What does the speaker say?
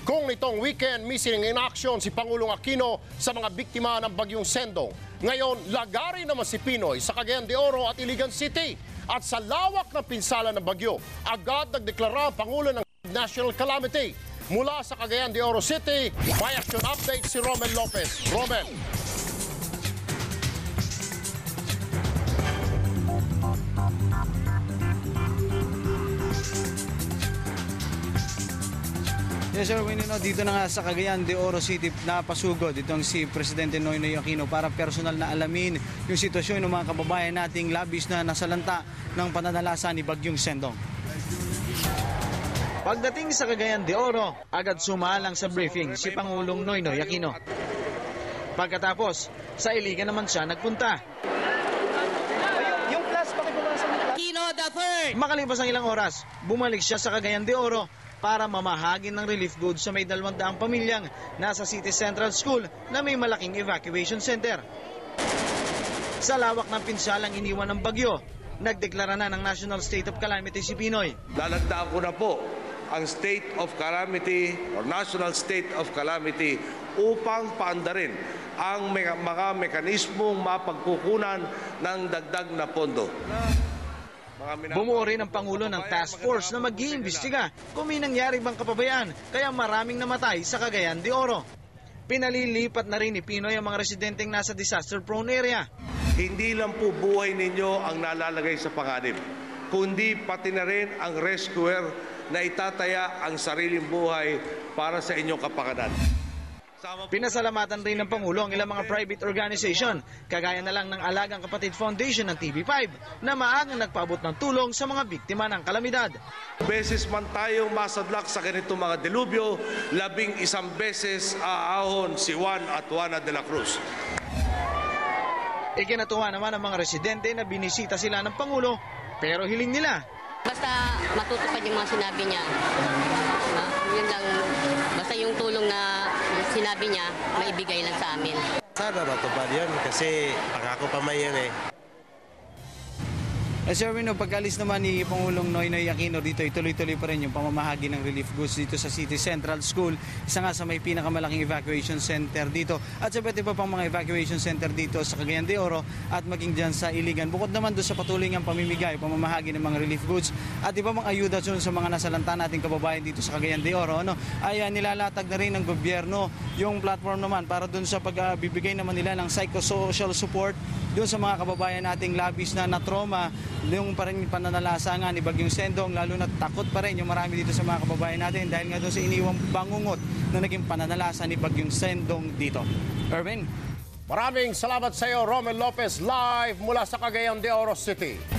Kung nitong weekend missing in action si Pangulong Aquino sa mga biktima ng bagyong Sendong. Ngayon, lagari naman si Pinoy sa Cagayan de Oro at Iligan City. At sa lawak ng pinsala ng bagyo, agad nagdeklara ang Pangulo ng National Calamity. Mula sa Cagayan de Oro City, may action update si Romel Lopez. Romel. Yes, sir, dito na nga sa Cagayan de Oro City napasugod itong si Presidente Noynoy Aquino para personal na alamin yung sitwasyon ng mga kababayan nating labis na nasalanta ng pananalasa ni Bagyong Sendong. Pagdating sa Cagayan de Oro, agad sumalang sa briefing si Pangulong Noynoy Aquino. Pagkatapos, sa Iligan naman siya nagpunta. Yung plus, pakibabasa mo. Aquino the third! Makalipas ang ilang oras, bumalik siya sa Cagayan de Oro para mamahagin ng relief goods sa may 200 pamilyang nasa City Central School na may malaking evacuation center. Sa lawak ng pinsalang iniwan ng bagyo, nagdeklara na ng National State of Calamity si Pinoy. Lalagdaan ko na po ang State of Calamity or National State of Calamity upang paandarin ang mga mekanismong mapagkukunan ng dagdag na pondo. Bumuo rin ang Pangulo ng task force na mag-iimbestiga kung may nangyari bang kapabayaan kaya maraming namatay sa Cagayan de Oro. Pinalilipat na rin ni Pinoy ang mga residenteng nasa disaster-prone area. Hindi lang po buhay ninyo ang nalalagay sa panganib, kundi pati na rin ang rescuer na itataya ang sariling buhay para sa inyong kapakanan. Pinasalamatan rin ng Pangulo ang ilang mga private organization, kagaya na lang ng Alagang Kapatid Foundation ng TV5 na maagang nagpaabot ng tulong sa mga biktima ng kalamidad. Beses man tayong masadlak sa ganitong mga delubyo, 11 beses aahon si Juan at Juana de la Cruz. Ikinatuwa naman ang mga residente na binisita sila ng Pangulo, pero hiling nila. Basta matutupad yung mga sinabi niya. Yun lang, basta yung tulong na sinabi niya, maibigay lang sa amin. Sana matupad yun kasi pangako pa man yan eh. Sir Wino, pagkalis naman ni Pangulong Noynoy Aquino dito, ituloy-tuloy pa rin yung pamamahagi ng relief goods dito sa City Central School. Isa nga sa may pinakamalaking evacuation center dito. At sa pati pa pang mga evacuation center dito sa Cagayan de Oro at maging dyan sa Iligan. Bukod naman doon sa patuloy ng pamimigay, pamamahagi ng mga relief goods at iba mga ayuda sa mga nasalanta nating kababayan dito sa Cagayan de Oro. Ay nilalatag na rin ng gobyerno yung platform naman para doon sa pagbibigay naman nila ng psychosocial support doon sa mga kababayan nating labis na trauma yung pananalasa nga ni Bagyong Sendong, lalo na takot pa rin yung marami dito sa mga kababayan natin dahil nga doon sa iniwang bangungot na naging pananalasa ni Bagyong Sendong dito. Erwin? Maraming salamat sa iyo, Romel Lopez, live mula sa Cagayan de Oro City.